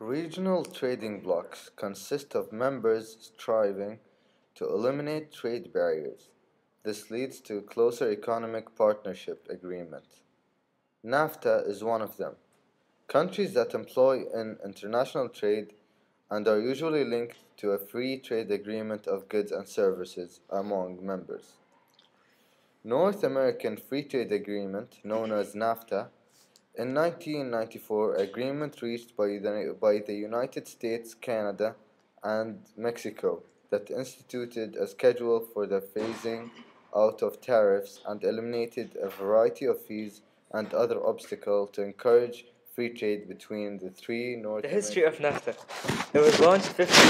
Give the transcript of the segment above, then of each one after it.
Regional trading blocs consist of members striving to eliminate trade barriers. This leads to closer economic partnership agreements. NAFTA is one of them. Countries that employ in international trade and are usually linked to a free trade agreement of goods and services among members. North American Free Trade Agreement, known as NAFTA, in 1994, agreement reached by the United States, Canada, and Mexico that instituted a schedule for the phasing out of tariffs and eliminated a variety of fees and other obstacles to encourage free trade between the three North The history of NAFTA. It was launched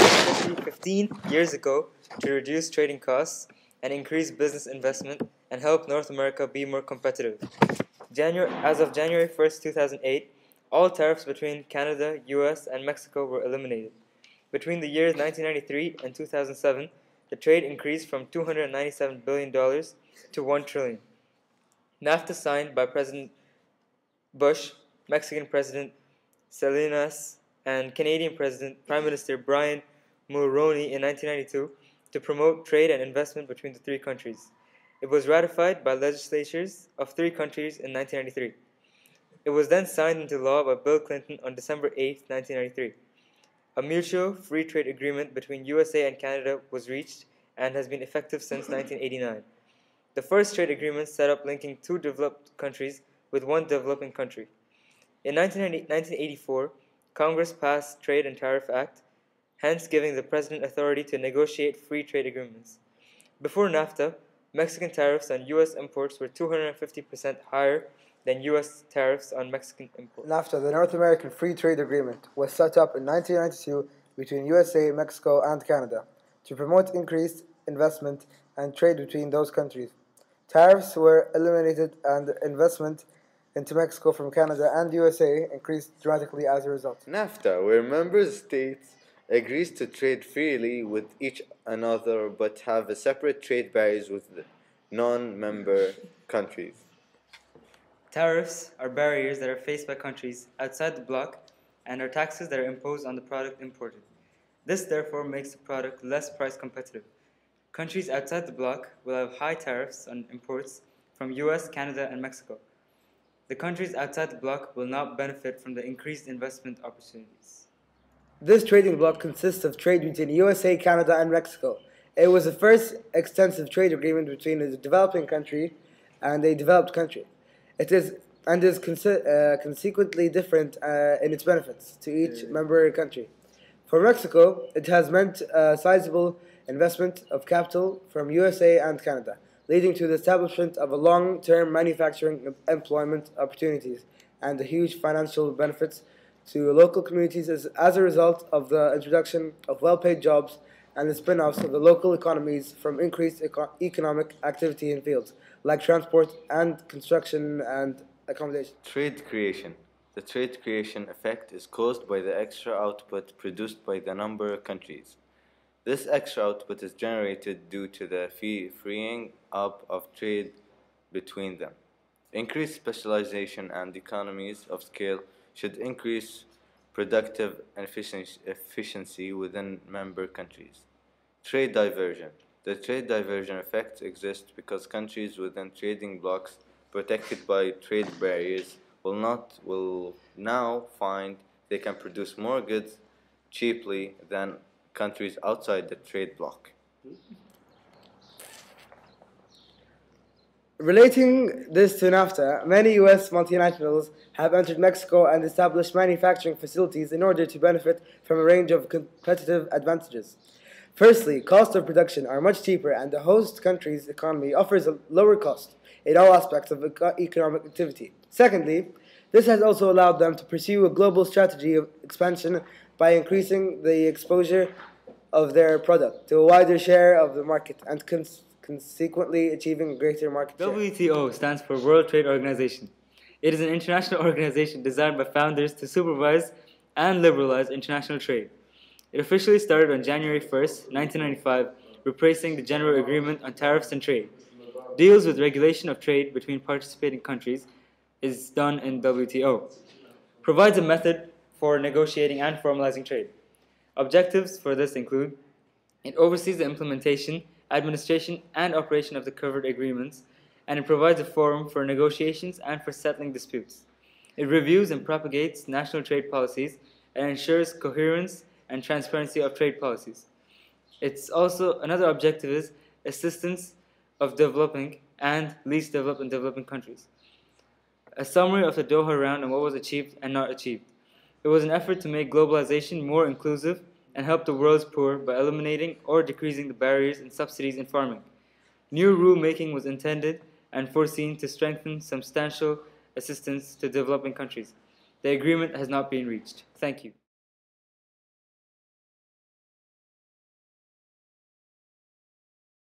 15 years ago to reduce trading costs and increase business investment and help North America be more competitive. As of January 1st, 2008, all tariffs between Canada, US, and Mexico were eliminated. Between the years 1993 and 2007, the trade increased from $297 billion to $1 trillion. NAFTA signed by President Bush, Mexican President Salinas, and Canadian Prime Minister Brian Mulroney in 1992 to promote trade and investment between the three countries. It was ratified by legislatures of three countries in 1993. It was then signed into law by Bill Clinton on December 8, 1993. A mutual free trade agreement between USA and Canada was reached and has been effective since 1989. The first trade agreement set up linking two developed countries with one developing country. In 1984, Congress passed Trade and Tariff Act, hence giving the President authority to negotiate free trade agreements. Before NAFTA, Mexican tariffs on U.S. imports were 250% higher than U.S. tariffs on Mexican imports. NAFTA, the North American Free Trade Agreement, was set up in 1992 between USA, Mexico, and Canada to promote increased investment and trade between those countries. Tariffs were eliminated and investment into Mexico from Canada and USA increased dramatically as a result. NAFTA, where member states agrees to trade freely with each another but have a separate trade barriers with the non-member countries. Tariffs are barriers that are faced by countries outside the bloc and are taxes that are imposed on the product imported. This therefore makes the product less price competitive. Countries outside the bloc will have high tariffs on imports from US, Canada, and Mexico. The countries outside the bloc will not benefit from the increased investment opportunities. This trading bloc consists of trade between USA, Canada, and Mexico. It was the first extensive trade agreement between a developing country and a developed country. It is consequently different in its benefits to each member country. For Mexico, it has meant sizable investment of capital from USA and Canada, leading to the establishment of a long-term manufacturing employment opportunities and the huge financial benefits to local communities as a result of the introduction of well-paid jobs and the spin-offs of the local economies from increased economic activity in fields like transport and construction and accommodation. Trade creation. The trade creation effect is caused by the extra output produced by the number of countries. This extra output is generated due to the freeing up of trade between them. Increased specialization and economies of scale should increase productive efficiency within member countries. Trade diversion. The trade diversion effect exists because countries within trading blocs protected by trade barriers will now find they can produce more goods cheaply than countries outside the trade bloc. Relating this to NAFTA, many U.S. multinationals have entered Mexico and established manufacturing facilities in order to benefit from a range of competitive advantages. Firstly, costs of production are much cheaper and the host country's economy offers a lower cost in all aspects of economic activity. Secondly, this has also allowed them to pursue a global strategy of expansion by increasing the exposure of their product to a wider share of the market and consequently achieving greater market share. WTO stands for World Trade Organization. It is an international organization designed by founders to supervise and liberalize international trade. It officially started on January 1st, 1995, replacing the General Agreement on Tariffs and Trade. Deals with regulation of trade between participating countries is done in WTO. Provides a method for negotiating and formalizing trade. Objectives for this include: it oversees the implementation, administration, and operation of the covered agreements, and it provides a forum for negotiations and for settling disputes. It reviews and propagates national trade policies and ensures coherence and transparency of trade policies. It's also, another objective is assistance of developing and least developed and developing countries. A summary of the Doha round and what was achieved and not achieved. It was an effort to make globalization more inclusive and help the world's poor by eliminating or decreasing the barriers and subsidies in farming. New rulemaking was intended and foreseen to strengthen substantial assistance to developing countries. The agreement has not been reached. Thank you.